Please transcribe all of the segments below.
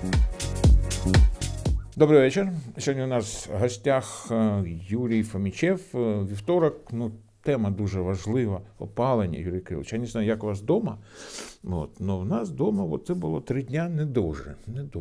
Добрий вечір. Сьогодні у нас в гостях Юрій Фомічев. Вівторок, тема дуже важлива – опалення, Юрій Кирилович. Я не знаю, як у вас вдома, але в нас вдома це було 3 дня не дуже.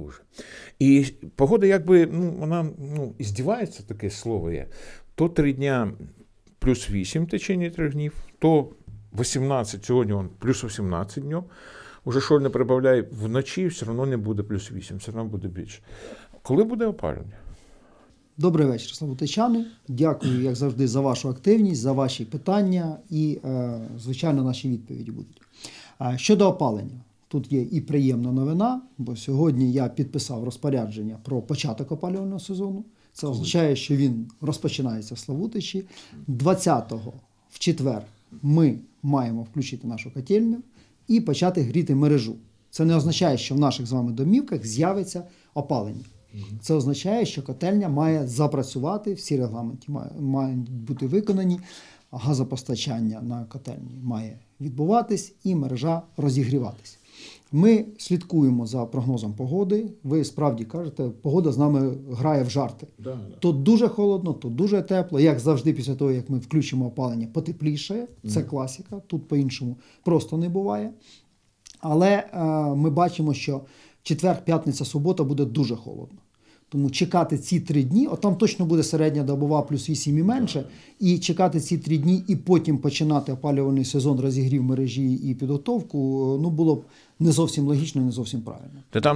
І погода якби, вона іздівається, таке слово є. То 3 дня плюс 8 в течение 3 днів, то 18, сьогодні плюс 18 днів. Уже що не прибавляє, вночі все одно не буде плюс 8, все одно буде більше. Коли буде опалення? Добрий вечір, славутичани. Дякую, як завжди, за вашу активність, за ваші питання і, звичайно, наші відповіді будуть. Щодо опалення. Тут є і приємна новина, бо сьогодні я підписав розпорядження про початок опалювального сезону. Це означає, що він розпочинається в Славутичі. 20-го, в четвер, ми маємо включити нашу котельню і почати гріти мережу. Це не означає, що в наших з вами домівках з'явиться опалення. Це означає, що котельня має запрацювати, всі регламенти мають бути виконані, газопостачання на котельні має відбуватись і мережа розігріватись. Ми слідкуємо за прогнозом погоди. Ви справді кажете, погода з нами грає в жарти. То дуже холодно, то дуже тепло. Як завжди, після того, як ми включимо опалення, потепліше. Це класика, тут по-іншому просто не буває. Але ми бачимо, що четвер, п'ятниця, субота буде дуже холодно. Тому чекати ці 3 дні, там точно буде середня добова плюс 8 і менше, і чекати ці 3 дні і потім починати опалювальний сезон, розігрів мережі і підготовку, було б не зовсім логічно, не зовсім правильно. Та там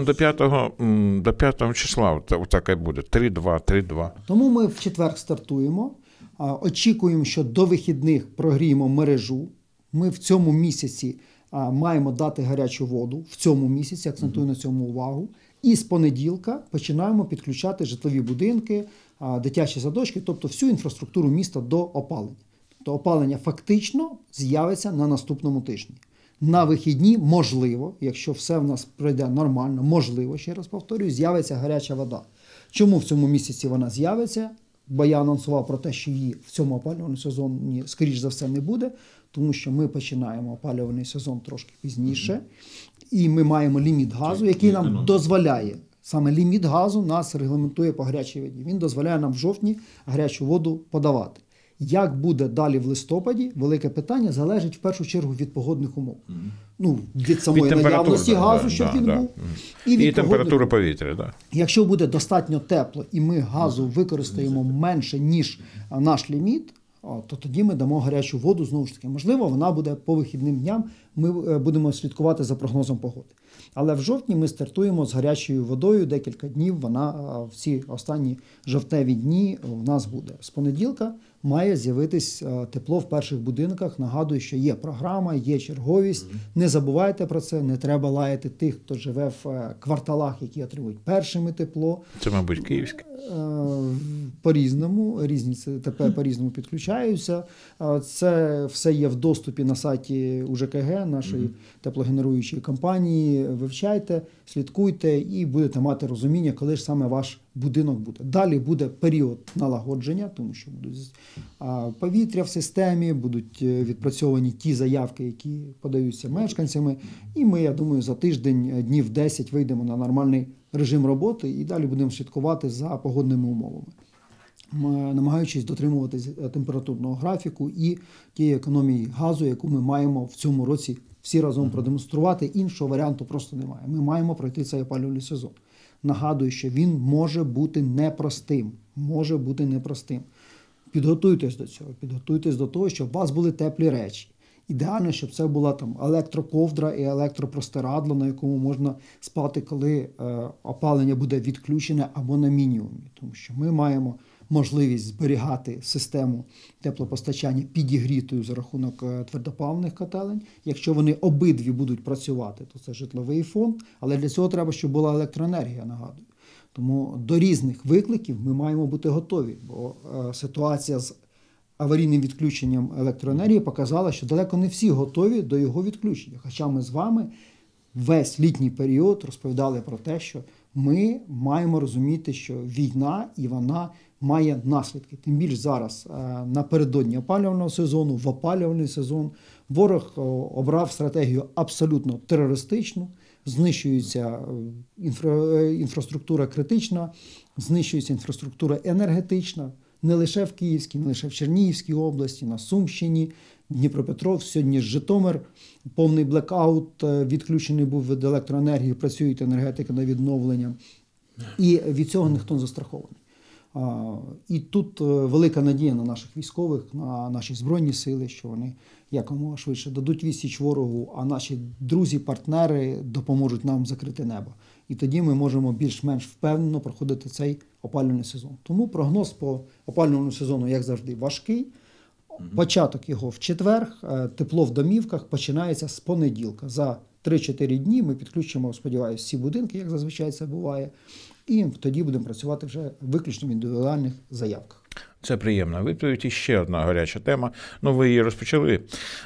до 5 числа отаке буде, 3-2. Тому ми в четвер стартуємо, очікуємо, що до вихідних прогріємо мережу. Ми в цьому місяці маємо дати гарячу воду, в цьому місяці, акцентую на цьому увагу. І з понеділка починаємо підключати житлові будинки, дитячі садочки, тобто всю інфраструктуру міста до опалення. Тобто опалення фактично з'явиться на наступному тижні. На вихідні, можливо, якщо все в нас пройде нормально, можливо, ще раз повторюю, з'явиться гаряча вода. Чому в цьому місяці вона з'явиться? Бо я анонсував про те, що її в цьому опалювальному сезоні, скоріш за все, не буде, тому що ми починаємо опалювальний сезон трошки пізніше, і ми маємо ліміт газу, який нам дозволяє, саме ліміт газу нас регламентує по гарячій воді. Він дозволяє нам в жовтні гарячу воду подавати. Як буде далі в листопаді, велике питання, залежить в першу чергу від погодних умов. Від самої наявності газу, щоб він був. І температури повітря. Якщо буде достатньо тепло і ми газу використаємо менше, ніж наш ліміт, то тоді ми дамо гарячу воду, знову ж таки. Можливо, вона буде по вихідним дням, ми будемо слідкувати за прогнозом погоди. Але в жовтні ми стартуємо з гарячою водою, декілька днів вона в ці останні жовтневі дні в нас буде. З понеділка має з'явитись тепло в перших будинках. Нагадую, що є програма, є черговість. Не забувайте про це, не треба лаяти тих, хто живе в кварталах, які отримують першими тепло. Це, мабуть, київське. По-різному, різні ЦТП по-різному підключаються. Це все є в доступі на сайті УЖКГ, нашої теплогенеруючої компанії. Вивчайте, слідкуйте і будете мати розуміння, коли ж саме ваш будинок буде. Далі буде період налагодження, тому що будуть повітря в системі, будуть відпрацьовані ті заявки, які подаються мешканцями. І ми, я думаю, за тиждень, днів 10 вийдемо на нормальний режим роботи і далі будемо слідкувати за погодними умовами, намагаючись дотримуватись температурного графіку і тієї економії газу, яку ми маємо в цьому році всі разом продемонструвати. Іншого варіанту просто немає. Ми маємо пройти цей опалювальний сезон. Нагадую, що він може бути непростим. Підготуйтесь до цього. Підготуйтесь до того, щоб у вас були теплі речі. Ідеально, щоб це була електроковдра і електропростирадло, на якому можна спати, коли опалення буде відключене або на мінімумі. Тому що ми маємо можливість зберігати систему теплопостачання підігрітою за рахунок твердопаливних котелень. Якщо вони обидві будуть працювати, то це житловий фонд, але для цього треба, щоб була електроенергія, нагадую. Тому до різних викликів ми маємо бути готові, бо ситуація з аварійним відключенням електроенергії показала, що далеко не всі готові до його відключення. Хоча ми з вами весь літній період розповідали про те, що ми маємо розуміти, що війна і вона має наслідки. Тим більше зараз напередодні опалювального сезону, в опалювальний сезон ворог обрав стратегію абсолютно терористичну, знищується інфраструктура критична, знищується інфраструктура енергетична, не лише в Київській, не лише в Чернігівській області, на Сумщині, Дніпропетровськ, сьогодні Житомир, повний блекаут, відключений був від електроенергії, працює енергетика на відновлення. І від цього ніхто не застрахований. І тут велика надія на наших військових, на наші Збройні сили, що вони якомога швидше дадуть відсіч ворогу, а наші друзі, партнери допоможуть нам закрити небо. І тоді ми можемо більш-менш впевнено проходити цей опалювальний сезон. Тому прогноз по опалювальному сезону, як завжди, важкий. Початок його в четвер, тепло в домівках починається з понеділка. За 3-4 дні ми підключимо, сподіваюся, всі будинки, як зазвичай це буває, і тоді будемо працювати вже виключно в індивідуальних заявках. Це приємна відповідь. І ще одна гаряча тема. Ви її розпочали.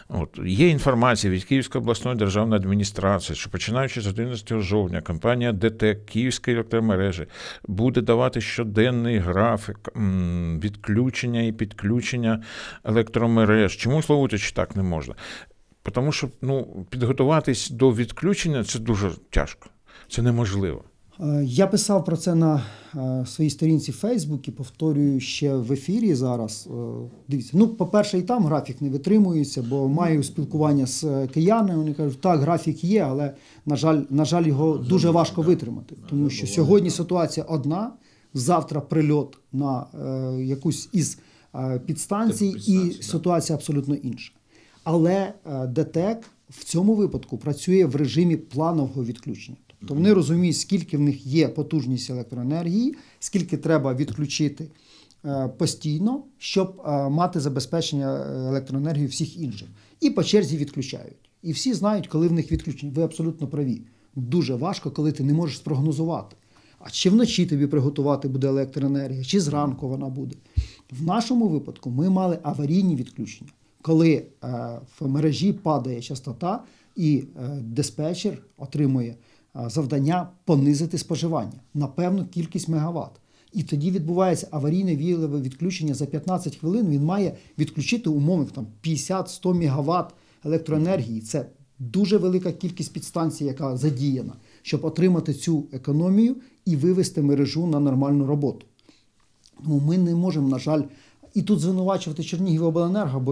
Є інформація від Київської обласної державної адміністрації, що починаючи з 11 жовтня компанія ДТЕК Київської електромережі буде давати щоденний графік відключення і підключення електромереж. Чому, Славутич, так не можна? Тому що підготуватись до відключення – це дуже тяжко. Це неможливо. Я писав про це на своїй сторінці в Facebook і повторюю ще в ефірі зараз. Дивіться, по-перше, і там графік не витримується, бо маю спілкування з киянами, вони кажуть, так, графік є, але, на жаль, його дуже важко витримати. Тому що сьогодні ситуація одна, завтра прильот на якусь із підстанцій і ситуація абсолютно інша. Але ДТЕК в цьому випадку працює в режимі планового відключення. Тобто вони розуміють, скільки в них є потужність електроенергії, скільки треба відключити постійно, щоб мати забезпечення електроенергії всіх інших. І по черзі відключають. І всі знають, коли в них відключення. Ви абсолютно праві. Дуже важко, коли ти не можеш спрогнозувати. А чи вночі тобі приготувати буде електроенергія, чи зранку вона буде. В нашому випадку ми мали аварійні відключення. Коли в мережі падає частота і диспетчер отримує завдання понизити споживання на певну кількість мегаватт. І тоді відбувається аварійне віялове відключення за 15 хвилин. Він має відключити умовних 50-100 мегаватт електроенергії. Це дуже велика кількість підстанцій, яка задіяна, щоб отримати цю економію і вивести мережу на нормальну роботу. Тому ми не можемо, на жаль, і тут звинувачувати Чернігівобленерго,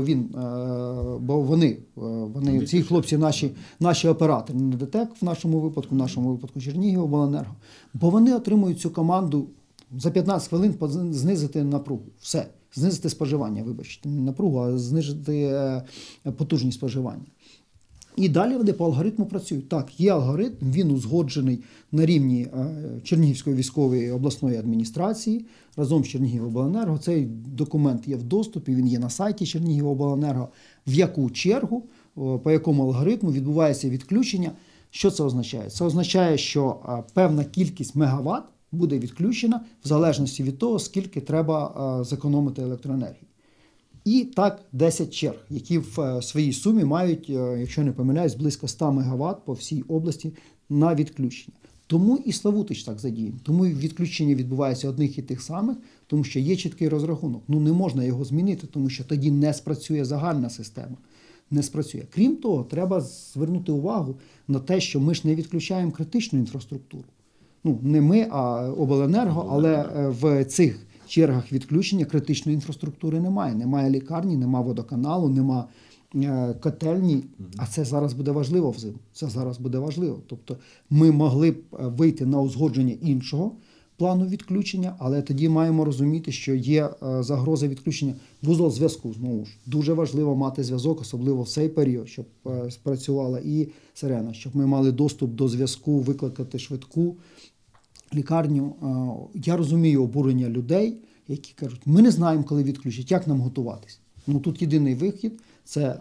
бо вони ці хлопці наші оператори, не ДТЕК в нашому випадку Чернігівобленерго, бо вони отримують цю команду за 15 хвилин знизити напругу. Все, знизити споживання, вибачте, не напругу, а знизити потужність споживання. І далі вони по алгоритму працюють. Так, є алгоритм, він узгоджений на рівні Чернігівської військової обласної адміністрації разом з Чернігівобленерго. Цей документ є в доступі, він є на сайті Чернігівобленерго. В яку чергу, по якому алгоритму відбувається відключення. Що це означає? Це означає, що певна кількість мегаватт буде відключена в залежності від того, скільки треба зекономити електроенергії. І так 10 черг, які в своїй сумі мають, якщо не помиляюсь, близько 100 МВт по всій області на відключення. Тому і Славутич так задіяний. Тому і відключення відбувається одних і тих самих, тому що є чіткий розрахунок. Не можна його змінити, тому що тоді не спрацює загальна система. Не спрацює. Крім того, треба звернути увагу на те, що ми ж не відключаємо критичну інфраструктуру. Не ми, а обленерго, але в цих чергах відключення критичної інфраструктури немає. Немає лікарні, немає водоканалу, немає котельні. А це зараз буде важливо взимку. Це зараз буде важливо. Тобто ми могли б вийти на узгодження іншого плану відключення, але тоді маємо розуміти, що є загроза відключення вузол зв'язку. Знову ж, дуже важливо мати зв'язок, особливо в цей період, щоб спрацювала і сирена, щоб ми мали доступ до зв'язку, викликати швидку лікарню. Я розумію обурення людей, які кажуть, ми не знаємо, коли відключать, як нам готуватись. Тут єдиний вихід – це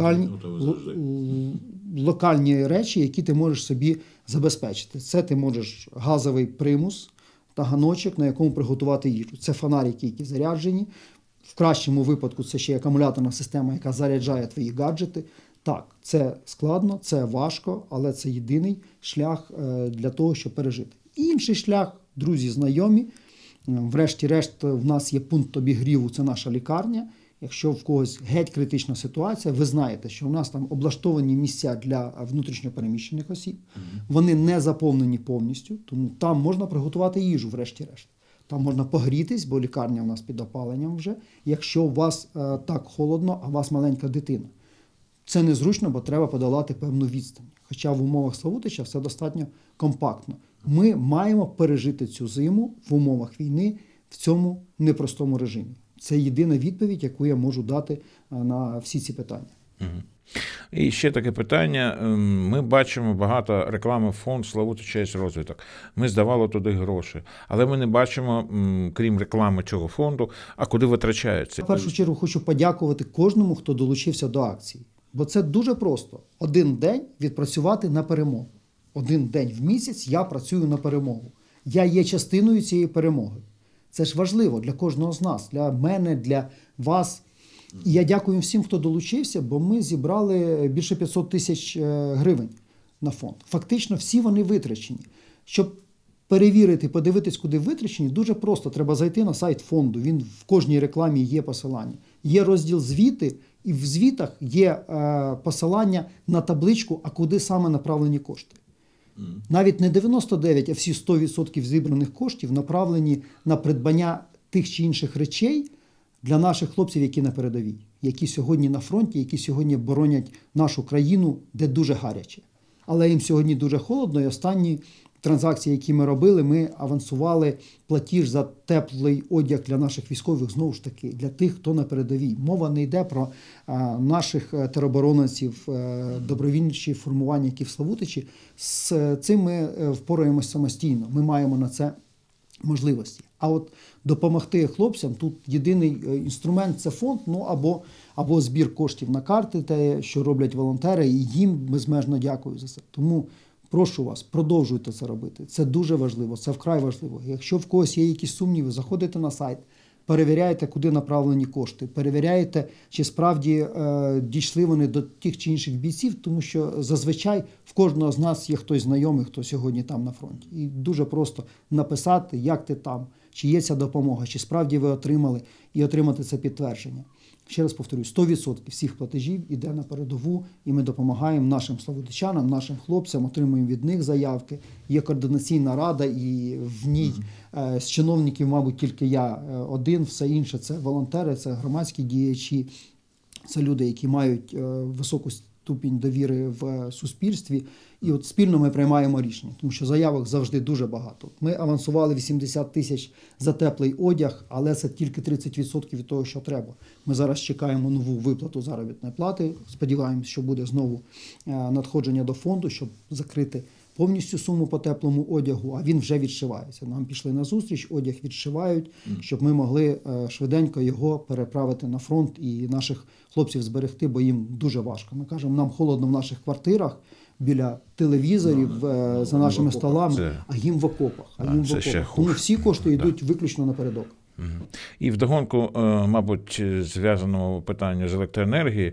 локальні речі, які ти можеш собі забезпечити. Це ти можеш газовий примус та ганочок, на якому приготувати їжу. Це фонарики, які заряджені. В кращому випадку це ще акумуляторна система, яка заряджає твої гаджети. Так, це складно, це важко, але це єдиний шлях для того, щоб пережити. Інший шлях, друзі, знайомі. Врешті-решт, в нас є пункт обігріву, це наша лікарня. Якщо в когось геть критична ситуація, ви знаєте, що у нас там облаштовані місця для внутрішньопереміщених осіб, вони не заповнені повністю, тому там можна приготувати їжу, врешті-решт. Там можна погрітись, бо лікарня у нас під опаленням вже, якщо у вас так холодно, а у вас маленька дитина. Це незручно, бо треба подолати певну відстань. Хоча в умовах Славутича все достатньо компактно. Ми маємо пережити цю зиму в умовах війни в цьому непростому режимі. Це єдина відповідь, яку я можу дати на всі ці питання. І ще таке питання. Ми бачимо багато реклами фонд «Славутича ЄС розвиток». Ми здавали туди гроші, але ми не бачимо, крім реклами цього фонду, а куди витрачаються. В першу чергу хочу подякувати кожному, хто долучився до акції. Бо це дуже просто. Один день відпрацювати на перемогу. Один день в місяць я працюю на перемогу. Я є частиною цієї перемоги. Це ж важливо для кожного з нас, для мене, для вас. І я дякую всім, хто долучився, бо ми зібрали більше 500 тисяч гривень на фонд. Фактично всі вони витрачені. Щоб перевірити, подивитись, куди витрачені, дуже просто. Треба зайти на сайт фонду. Він в кожній рекламі є посилання. Є розділ «Звіти», і в звітах є посилання на табличку, а куди саме направлені кошти. Навіть не 99, а всі 100% зібраних коштів направлені на придбання тих чи інших речей для наших хлопців, які на передовій, які сьогодні на фронті, які сьогодні боронять нашу країну, де дуже гаряче. Але їм сьогодні дуже холодно, і останні транзакції, які ми робили, ми авансували платіж за теплий одяг для наших військових, знову ж таки, для тих, хто на передовій. Мова не йде про наших тероборонців, добровільчі формування, які в Славутичі. З цим ми впораємось самостійно, ми маємо на це можливості. А от допомогти хлопцям, тут єдиний інструмент – це фонд, або збір коштів на карти, те, що роблять волонтери, і їм безмежно дякую за це. Тому прошу вас, продовжуйте це робити. Це дуже важливо, це вкрай важливо. Якщо в когось є якісь сумніви, заходите на сайт, перевіряєте, куди направлені кошти, перевіряєте, чи справді дійшли вони до тих чи інших бійців, тому що зазвичай в кожного з нас є хтось знайомий, хто сьогодні там на фронті. І дуже просто написати, як ти там, чи є ця допомога, чи справді ви отримали, і отримати це підтвердження. Ще раз повторюю, 100% всіх платежів іде на передову, і ми допомагаємо нашим славутичанам, нашим хлопцям, отримуємо від них заявки. Є координаційна рада, і в ній з чиновників, мабуть, тільки я один, все інше – це волонтери, це громадські діячі, це люди, які мають високу ступінь довіри в суспільстві. І от спільно ми приймаємо рішення, тому що заявок завжди дуже багато. Ми авансували 80 тисяч за теплий одяг, але це тільки 30% від того, що треба. Ми зараз чекаємо нову виплату заробітної плати. Сподіваємось, що буде знову надходження до фонду, щоб закрити повністю суму по теплому одягу, а він вже відшивається. Нам пішли на зустріч, одяг відшивають, щоб ми могли швиденько його переправити на фронт і наших хлопців зберегти, бо їм дуже важко. Ми кажемо, нам холодно в наших квартирах, біля телевізорів, за нашими столами, а їм в окопах. Тому всі кошти йдуть виключно напередок. І вдогонку, мабуть, зв'язаного питання з електроенергією,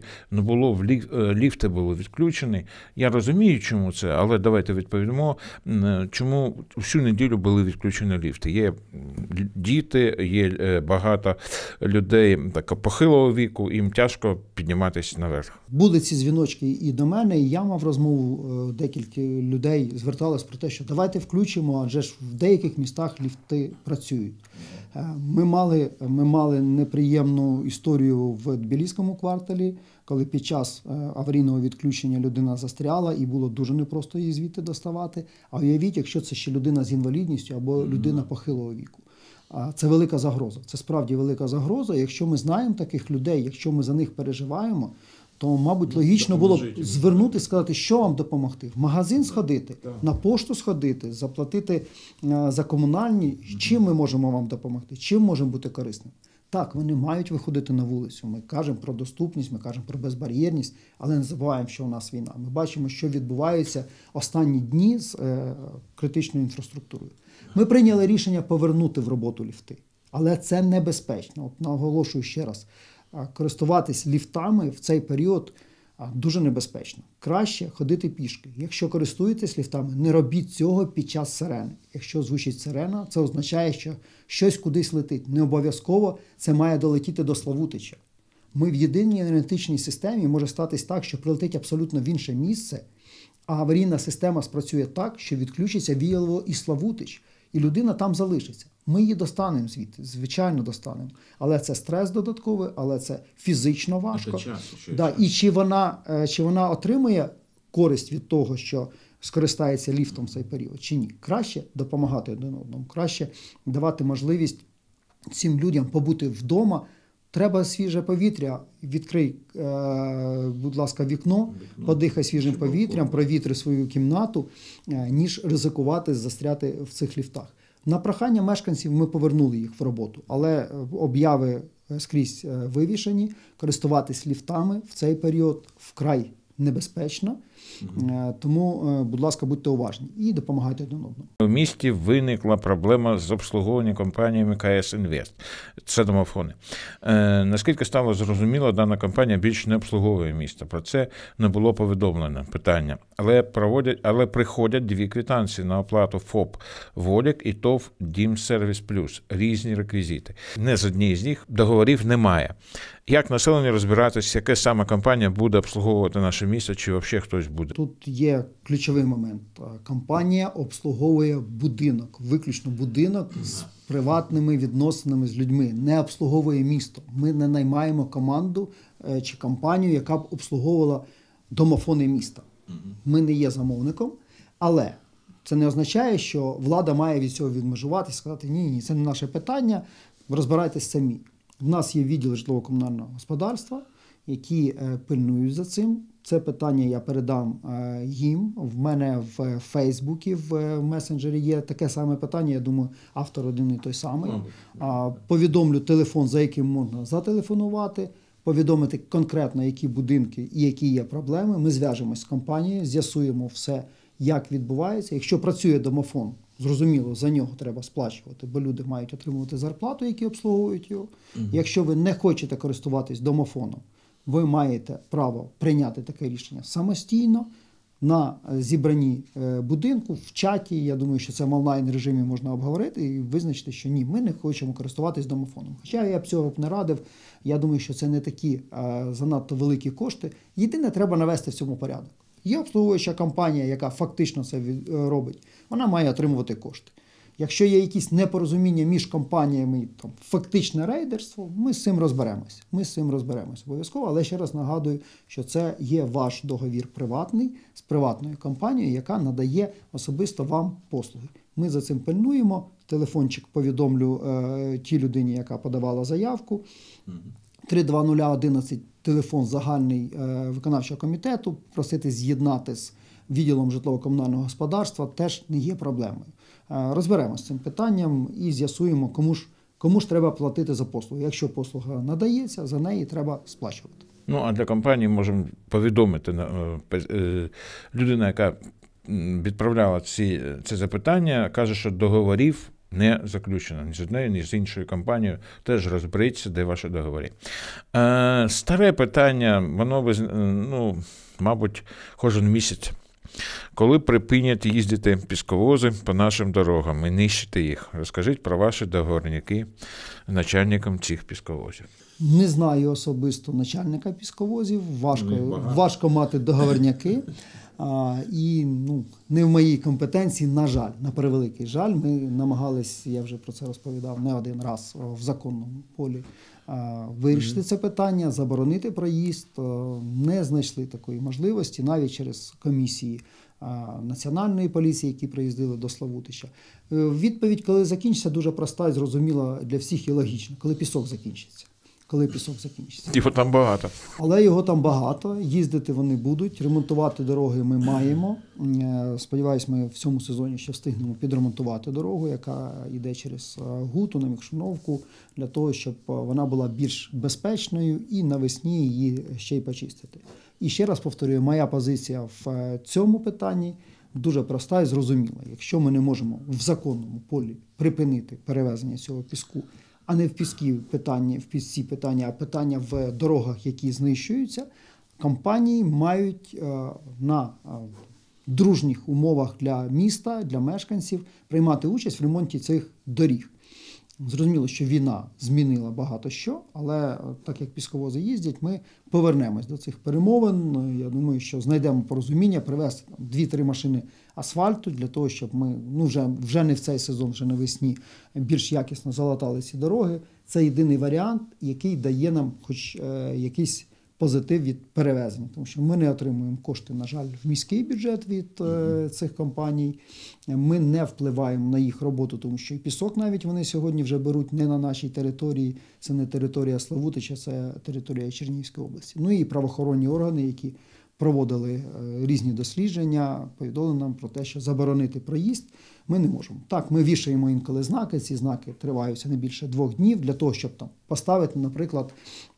ліфти були відключені. Я розумію, чому це, але давайте відповімо, чому всю неділю були відключені ліфти. Є діти, є багато людей похилого віку, їм тяжко підніматися наверх. Були ці дзвіночки і до мене, і я мав розмову, декілька людей зверталось про те, що давайте включимо, адже ж в деяких містах ліфти працюють. Ми мали неприємну історію в Тбіліському кварталі, коли під час аварійного відключення людина застряла і було дуже непросто її звідти доставати. А уявіть, якщо це ще людина з інвалідністю або людина похилого віку. Це велика загроза, це справді велика загроза. Якщо ми знаємо таких людей, якщо ми за них переживаємо, то, мабуть, логічно було б звернутися і сказати, що вам допомогти. В магазин сходити, на пошту сходити, заплатити за комунальні. Чим ми можемо вам допомогти? Чим можемо бути корисним? Так, вони мають виходити на вулицю. Ми кажемо про доступність, ми кажемо про безбар'єрність, але не забуваємо, що у нас війна. Ми бачимо, що відбувається останні дні з критичною інфраструктурою. Ми прийняли рішення повернути в роботу ліфти, але це небезпечно. От наголошую ще раз. Користуватись ліфтами в цей період дуже небезпечно. Краще ходити пішки. Якщо користуєтесь ліфтами, не робіть цього під час сирени. Якщо звучить сирена, це означає, що щось кудись летить. Не обов'язково це має долетіти до Славутича. Ми в єдиній енергетичній системі може статись так, що прилетить абсолютно в інше місце, а аварійна система спрацює так, що відключиться Віялово і Славутич, і людина там залишиться. Ми її достанемо звідти, звичайно достанемо. Але це стрес додатковий, але це фізично важко. І чи вона отримує користь від того, що скористається ліфтом в цей період, чи ні? Краще допомагати один одному, краще давати можливість цим людям побути вдома. Треба свіже повітря, відкрий, будь ласка, вікно, подихай свіжим повітрям, провітри свою кімнату, ніж ризикувати застряти в цих ліфтах. На прохання мешканців ми повернули їх в роботу, але обяви скрізь вивішені, користуватись ліфтами в цей період вкрай небезпечно, тому, будь ласка, будьте уважні і допомагайте один одному. У місті виникла проблема з обслуговуванням компаніями КС Інвест. Це домофони. Наскільки стало зрозуміло, дана компанія більше не обслуговує місто. Про це не було повідомлено питання. Але приходять дві квитанції на оплату ФОП «Волік» і ТОВ «Дімсервіс Плюс». Різні реквізити. Не з однієї з них договорів немає. Як населення розбиратися, яка саме компанія буде обслуговувати наше місто, чи взагалі хтось буде? Тут є ключовий момент. Компанія обслуговує будинок, виключно будинок з приватними відносинами з людьми, не обслуговує місто. Ми не наймаємо команду чи компанію, яка б обслуговувала домофони міста. Ми не є замовником, але це не означає, що влада має від цього відмежуватися, сказати, ні, це не наше питання, розбирайтесь самі. У нас є відділ житлово-комунального господарства, які пильнують за цим. Це питання я передам їм. В мене в Фейсбуці, в месенджері є таке саме питання, я думаю, автор один і той самий. Повідомлю телефон, за яким можна зателефонувати, повідомити конкретно, які будинки і які є проблеми. Ми зв'яжемось з компанією, з'ясуємо все, як відбувається. Якщо працює домофон, зрозуміло, за нього треба сплачувати, бо люди мають отримувати зарплату, які обслуговують його. Якщо ви не хочете користуватись домофоном, ви маєте право прийняти таке рішення самостійно на зібранні будинку, в чаті. Я думаю, що це в онлайн-режимі можна обговорити і визначити, що ні, ми не хочемо користуватись домофоном. Хоча я б цього б не радив. Я думаю, що це не такі занадто великі кошти. Єдине, треба навести в цьому порядок. Є обслуговуюча компанія, яка фактично це робить, вона має отримувати кошти. Якщо є якісь непорозуміння між компаніями, там, фактичне рейдерство, ми з цим розберемося. Ми з цим розберемося обов'язково, але ще раз нагадую, що це є ваш договір приватний з приватною компанією, яка надає особисто вам послуги. Ми за цим пильнуємо, телефончик повідомлю тій людині, яка подавала заявку. 32011 телефон загальний виконавчого комітету, просити з'єднати з відділом житлово-комунального господарства теж не є проблемою. Розберемося з цим питанням і з'ясуємо, кому ж треба платити за послугу. Якщо послуга надається, за неї треба сплачувати. Ну, а для компанії можемо повідомити, людина, яка відправляла це запитання, каже, що договорів не заключено ні з однією, ні з іншою компанією. Теж розберіться, де ваші договори. Старе питання, воно, мабуть, кожен місяць. Коли припинять їздити пісковози по нашим дорогам і нищити їх? Розкажіть про ваші договорники начальникам цих пісковозів. Не знаю особисто начальника пісковозів, важко мати договорняки. І не в моїй компетенції, на жаль, на превеликий жаль, ми намагались, я вже про це розповідав не один раз, в законному полі вирішити це питання, заборонити проїзд, не знайшли такої можливості, навіть через комісії Національної поліції, які приїздили до Славутича. Відповідь, коли закінчиться, дуже проста і зрозуміла для всіх і логічна, коли пісок закінчиться. Його там багато. Але його там багато, їздити вони будуть, ремонтувати дороги ми маємо. Сподіваюсь, ми в цьому сезоні ще встигнемо підремонтувати дорогу, яка йде через Гуту, на Мікшуновку, для того, щоб вона була більш безпечною і навесні її ще й почистити. І ще раз повторюю, моя позиція в цьому питанні дуже проста і зрозуміла. Якщо ми не можемо в законному полі припинити перевезення цього піску, а не в пісці питання, а питання в дорогах, які знищуються, компанії мають на дружніх умовах для міста, для мешканців приймати участь в ремонті цих доріг. Зрозуміло, що війна змінила багато що, але так як пісковози їздять, ми повернемось до цих перемовин. Я думаю, що знайдемо порозуміння, привезти 2-3 машини асфальту для того, щоб ми вже не в цей сезон, вже навесні більш якісно залатали ці дороги. Це єдиний варіант, який дає нам хоч якийсь позитив від перевезення, тому що ми не отримуємо кошти, на жаль, в міський бюджет від цих компаній. Ми не впливаємо на їх роботу, тому що і пісок навіть вони сьогодні вже беруть не на нашій території, це не територія Славутича, це територія Чернігівської області. Ну і правоохоронні органи, які проводили різні дослідження, повідомили нам про те, що заборонити проїзд ми не можемо. Так, ми вішаємо інколи знаки, ці знаки триваються не більше 2 днів для того, щоб там поставити, наприклад,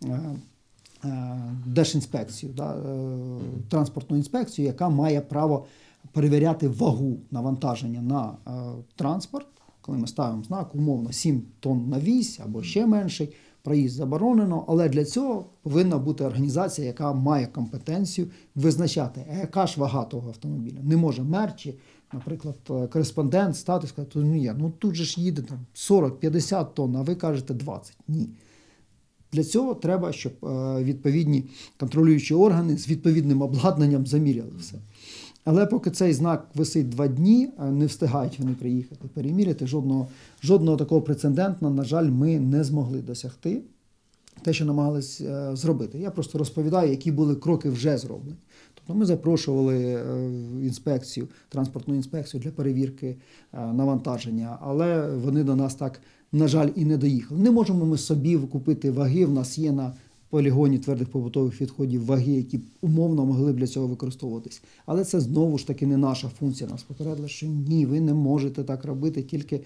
Держінспекцію, транспортну інспекцію, яка має право перевіряти вагу навантаження на транспорт. Коли ми ставимо знак, умовно 7 тонн на вісь або ще менший, проїзд заборонено, але для цього повинна бути організація, яка має компетенцію визначати, яка ж вага того автомобіля. Не може мер чи, наприклад, кореспондент стати і сказати, тут же ж їде 40-50 тонн, а ви кажете 20. Ні. Для цього треба, щоб відповідні контролюючі органи з відповідним обладнанням заміряли все. Але поки цей знак висить 2 дні, не встигають вони приїхати переміряти, жодного такого прецеденту, на жаль, ми не змогли досягти. Те, що намагались зробити. Я просто розповідаю, які були кроки вже зроблені. Тобто ми запрошували інспекцію, транспортну інспекцію для перевірки навантаження, але вони до нас так, на жаль, і не доїхали. Не можемо ми собі купити ваги, в нас є на полігоні твердих побутових відходів ваги, які умовно могли б для цього використовуватись. Але це знову ж таки не наша функція. Нас попередили, що ні, ви не можете так робити, тільки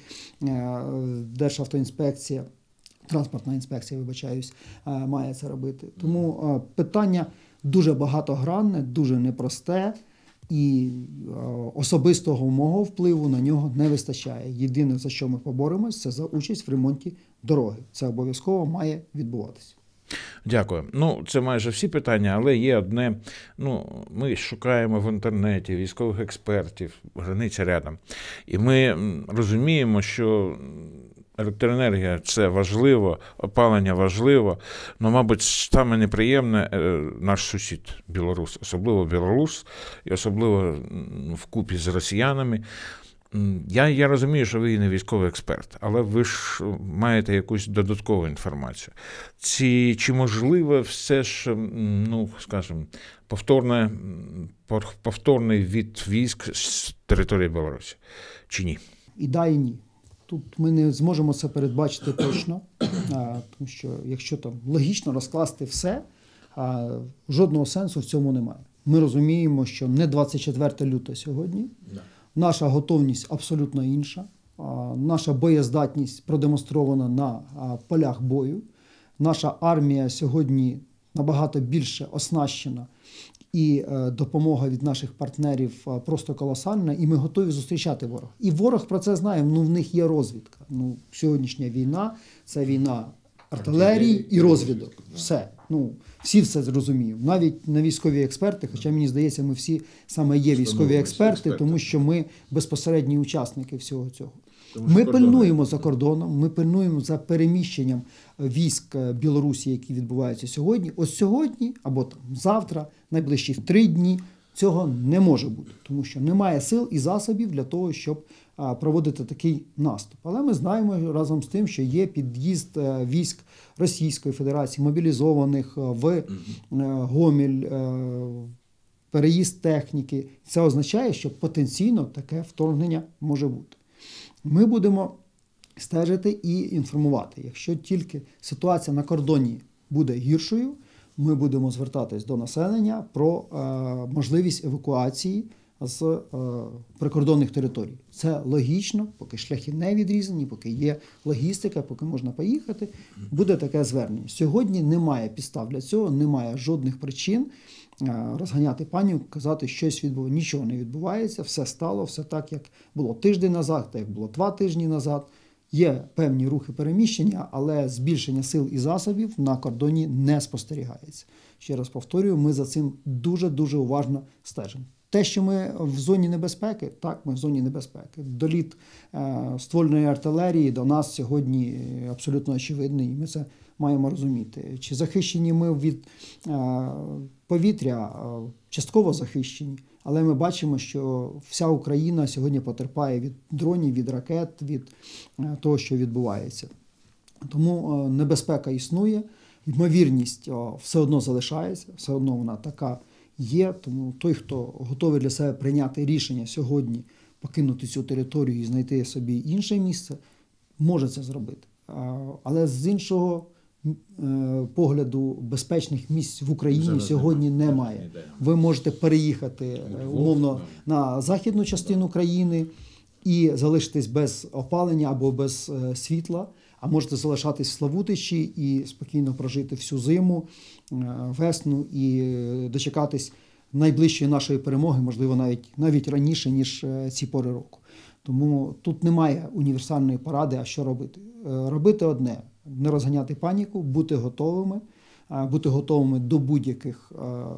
Державтоінспекція, транспортна інспекція, вибачаюсь, має це робити. Тому питання дуже багатогранне, дуже непросте, і особистого мого впливу на нього не вистачає. Єдине, за що ми поборемось, це за участь в ремонті дороги. Це обов'язково має відбуватися. Дякую. Це майже всі питання, але є одне. Ми шукаємо в інтернеті військових експертів, границя рядом. І ми розуміємо, що електроенергія – це важливо, опалення важливо, але, мабуть, саме неприємне наш сусід білорус, особливо білорус, і особливо вкупі з росіянами. Я розумію, що ви не військовий експерт, але ви ж маєте якусь додаткову інформацію. Чи можливо все ж, скажімо, повторний від військ з території Білорусі, чи ні? І да, і ні. Тут ми не зможемо це передбачити точно, тому що якщо там логічно розкласти все, жодного сенсу в цьому немає. Ми розуміємо, що не 24 лютого сьогодні, наша готовність абсолютно інша, наша боєздатність продемонстрована на полях бою, наша армія сьогодні набагато більше оснащена, і допомога від наших партнерів просто колосальна, і ми готові зустрічати ворога. І ворог про це знає, в них є розвідка. Сьогоднішня війна – це війна артилерії і розвідок. Все. Всі все зрозуміють. Навіть не військові експерти, хоча, мені здається, ми всі саме є військові експерти, тому що ми безпосередні учасники всього цього. Ми пильнуємо за кордоном, ми пильнуємо за переміщенням військ Білорусі, які відбуваються сьогодні. Ось сьогодні або там завтра, найближчі 3 дні, цього не може бути, тому що немає сил і засобів для того, щоб проводити такий наступ. Але ми знаємо разом з тим, що є під'їзд військ Російської Федерації, мобілізованих в Гомель, переїзд техніки. Це означає, що потенційно таке вторгнення може бути. Ми будемо стежити і інформувати. Якщо тільки ситуація на кордоні буде гіршою, ми будемо звертатись до населення про можливість евакуації з прикордонних територій. Це логічно, поки шляхи не відрізані, поки є логістика, поки можна поїхати, буде таке звернення. Сьогодні немає підстав для цього, немає жодних причин розганяти паніку, казати, що щось відбувається. Нічого не відбувається, все стало, все так, як було тиждень назад, так як було 2 тижні назад. Є певні рухи переміщення, але збільшення сил і засобів на кордоні не спостерігається. Ще раз повторюю, ми за цим дуже-дуже уважно стежимо. Те, що ми в зоні небезпеки, так, ми в зоні небезпеки. Доліт ствольної артилерії до нас сьогодні абсолютно очевидний, і ми це маємо розуміти. Чи захищені ми від повітря? Частково захищені, але ми бачимо, що вся Україна сьогодні потерпає від дронів, від ракет, від того, що відбувається. Тому небезпека існує, ймовірність все одно залишається, все одно вона така є. Тому той, хто готовий для себе прийняти рішення сьогодні покинути цю територію і знайти собі інше місце, може це зробити. Але з іншого погляду безпечних місць в Україні сьогодні немає. Ви можете переїхати умовно на західну частину країни і залишитись без опалення або без світла, а можете залишатись в Славутичі і спокійно прожити всю зиму, весну і дочекатись найближчої нашої перемоги, можливо, навіть раніше, ніж ці пори року. Тому тут немає універсальної поради, а що робити. Робити одне – не розганяти паніку, бути готовими до будь-яких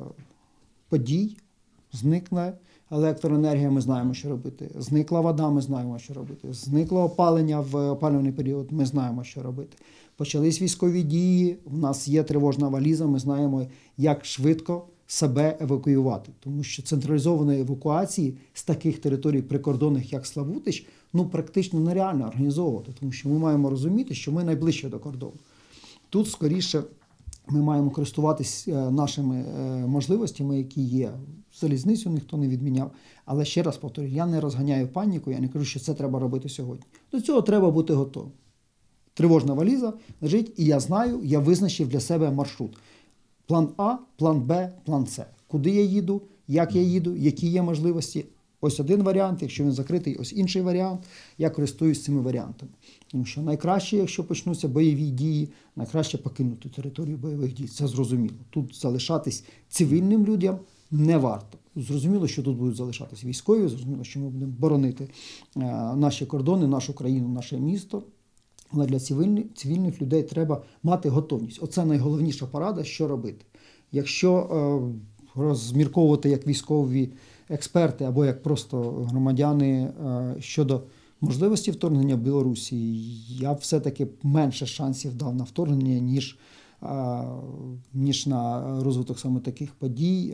подій. Зникне електроенергія, ми знаємо, що робити. Зникла вода, ми знаємо, що робити. Зникло опалення в опалювальний період, ми знаємо, що робити. Почались військові дії, в нас є тривожна валіза, ми знаємо, як швидко себе евакуювати. Тому що централізованої евакуації з таких територій прикордонних, як Славутич, практично нереально організовувати. Тому що ми маємо розуміти, що ми найближче до кордону. Тут, скоріше, ми маємо користуватися нашими можливостями, які є. Залізницю ніхто не відміняв. Але ще раз повторюю, я не розганяю паніку, я не кажу, що це треба робити сьогодні. До цього треба бути готовим. Тривожна валіза лежить, і я знаю, я визначив для себе маршрут. План А, план Б, план С. Куди я їду, як я їду, які є можливості. Ось один варіант, якщо він закритий, ось інший варіант. Я користуюсь цими варіантами. Тому що найкраще, якщо почнуться бойові дії, найкраще покинути територію бойових дій. Це зрозуміло. Тут залишатись цивільним людям не варто. Зрозуміло, що тут будуть залишатись військові, зрозуміло, що ми будемо боронити наші кордони, нашу країну, наше місто. Але для цивільних людей треба мати готовність. Оце найголовніша порада, що робити. Якщо розмірковувати як військові експерти або як просто громадяни щодо можливості вторгнення в Білорусі, я все-таки менше шансів дав на вторгнення, ніж на розвиток саме таких подій.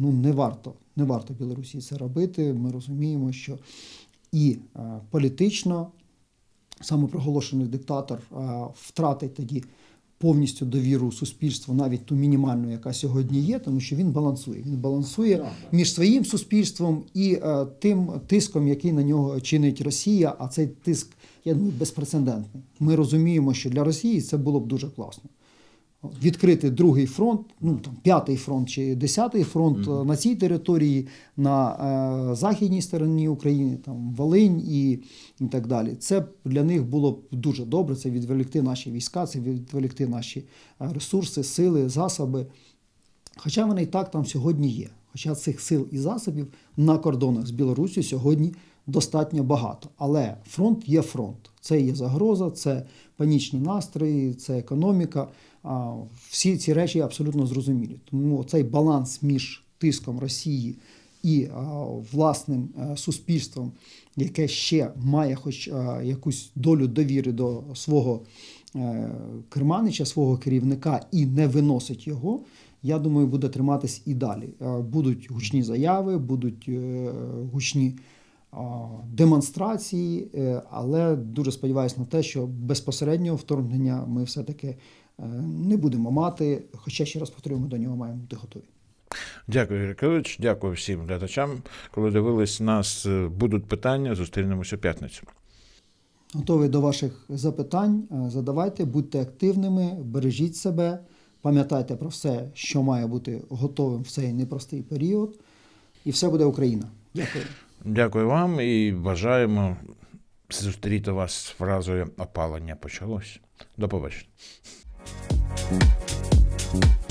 Не варто Білорусі це робити. Ми розуміємо, що і політично самопроголошений диктатор втратить тоді повністю довіру суспільству, навіть ту мінімальну, яка сьогодні є, тому що він балансує. Він балансує між своїм суспільством і тим тиском, який на нього чинить Росія, а цей тиск, я думаю, безпрецедентний. Ми розуміємо, що для Росії це було б дуже класно. Відкрити другий фронт, п'ятий фронт чи 10-й фронт на цій території, на західній стороні України, Волинь і так далі. Це для них було б дуже добре, це відволікти наші війська, це відволікти наші ресурси, сили, засоби. Хоча вони і так там сьогодні є. Хоча цих сил і засобів на кордонах з Білоруссю сьогодні достатньо багато. Але фронт є фронт. Це є загроза, це панічні настрої, це економіка. Всі ці речі абсолютно зрозумілі. Тому цей баланс між тиском Росії і власним суспільством, яке ще має хоч якусь долю довіри до свого керманича, свого керівника і не виносить його, я думаю, буде триматись і далі. Будуть гучні заяви, будуть гучні демонстрації, але дуже сподіваюся на те, що безпосереднього вторгнення ми все-таки не будемо мати, хоча, ще раз повторюю, ми до нього маємо бути готові. Дякую, Юрій Кирилович, дякую всім глядачам. Коли дивились нас, будуть питання, зустрінемося в п'ятницю. Готовий до ваших запитань, задавайте, будьте активними, бережіть себе, пам'ятайте про все, що має бути готовим в цей непростий період, і все буде Україна. Дякую. Дякую вам і бажаємо зустріти вас з фразою «Опалення почалось». До побачення.